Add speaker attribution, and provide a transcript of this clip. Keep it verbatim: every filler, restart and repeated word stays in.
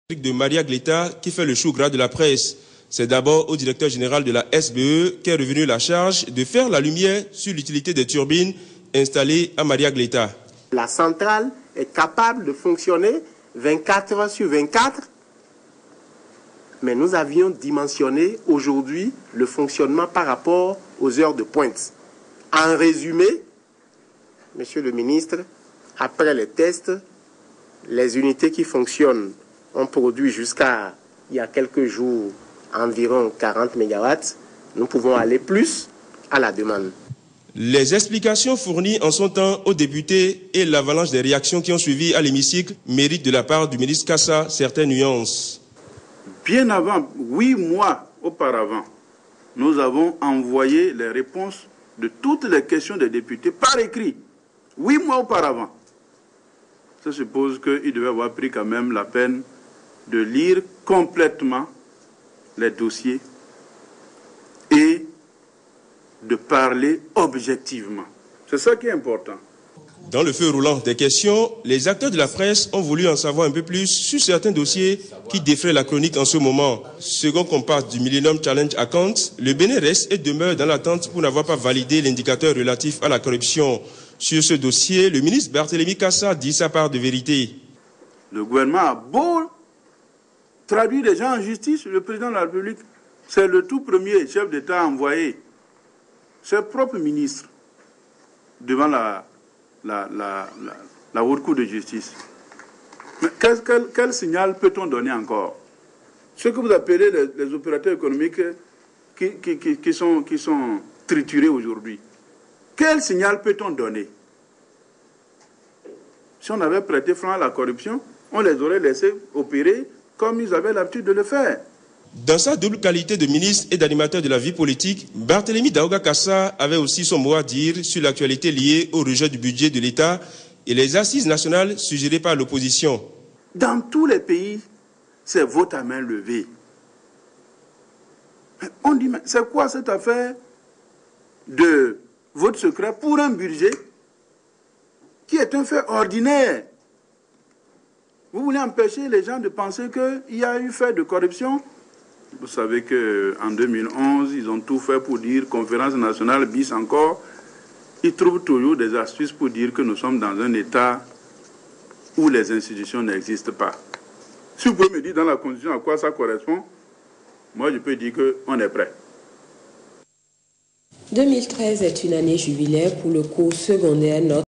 Speaker 1: de Maria Gleta qui fait le chou gras de la presse. C'est d'abord au directeur général de la S B E qu'est revenue la charge de faire la lumière sur l'utilité des turbines installées à Maria Gleta.
Speaker 2: La centrale est capable de fonctionner vingt-quatre heures sur vingt-quatre, mais nous avions dimensionné aujourd'hui le fonctionnement par rapport aux heures de pointe. En résumé, Monsieur le ministre, après les tests, les unités qui fonctionnent ont produit jusqu'à il y a quelques jours environ quarante mégawatts. Nous pouvons aller plus à la demande.
Speaker 1: Les explications fournies en son temps aux députés et l'avalanche des réactions qui ont suivi à l'hémicycle méritent de la part du ministre Kassa certaines nuances.
Speaker 3: Bien avant, huit mois auparavant, nous avons envoyé les réponses de toutes les questions des députés par écrit. Huit mois auparavant. Ça suppose qu'il devait avoir pris quand même la peine de lire complètement les dossiers et de parler objectivement. C'est ça qui est important.
Speaker 1: Dans le feu roulant des questions, les acteurs de la presse ont voulu en savoir un peu plus sur certains dossiers qui défraient la chronique en ce moment. Second qu'on passe du Millennium Challenge Account, le Bénin reste et demeure dans l'attente pour n'avoir pas validé l'indicateur relatif à la corruption. Sur ce dossier, le ministre Barthélémy Kassa dit sa part de vérité.
Speaker 3: Le gouvernement a beau traduire les gens en justice, le président de la République, c'est le tout premier chef d'État à envoyer ses propres ministres devant la, la, la, la, la haute cour de justice. Mais quel, quel, quel signal peut-on donner encore? Ce que vous appelez les, les opérateurs économiques qui, qui, qui, qui, sont, qui sont triturés aujourd'hui, quel signal peut-on donner? Si on avait prêté flanc à la corruption, on les aurait laissés opérer comme ils avaient l'habitude de le faire.
Speaker 1: Dans sa double qualité de ministre et d'animateur de la vie politique, Barthélémy Daouda Kassa avait aussi son mot à dire sur l'actualité liée au rejet du budget de l'État et les assises nationales suggérées par l'opposition.
Speaker 3: Dans tous les pays, c'est vote à main levée. On dit, mais c'est quoi cette affaire de vote secret pour un budget qui est un fait ordinaire? Vous voulez empêcher les gens de penser qu'il y a eu fait de corruption? Vous savez qu'en deux mille onze, ils ont tout fait pour dire conférence nationale bis encore. Ils trouvent toujours des astuces pour dire que nous sommes dans un État où les institutions n'existent pas. Si vous pouvez me dire dans la Constitution à quoi ça correspond, moi je peux dire qu'on est prêt.
Speaker 4: deux mille treize est une année jubilaire pour le cours secondaire.